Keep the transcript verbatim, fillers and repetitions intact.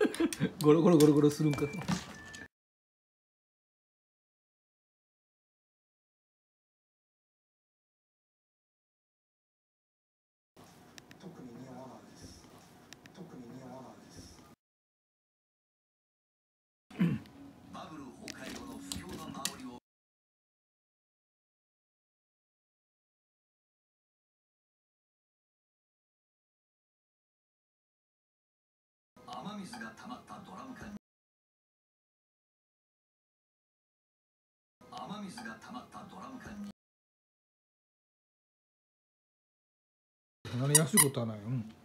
ゴロゴロゴロゴロするんか。 特に似合わないです。特に似合わないです。 バブル崩壊後の不況の煽りを雨水が溜まったドラム缶に雨水が溜まったドラム缶に何安いことはないよ。うん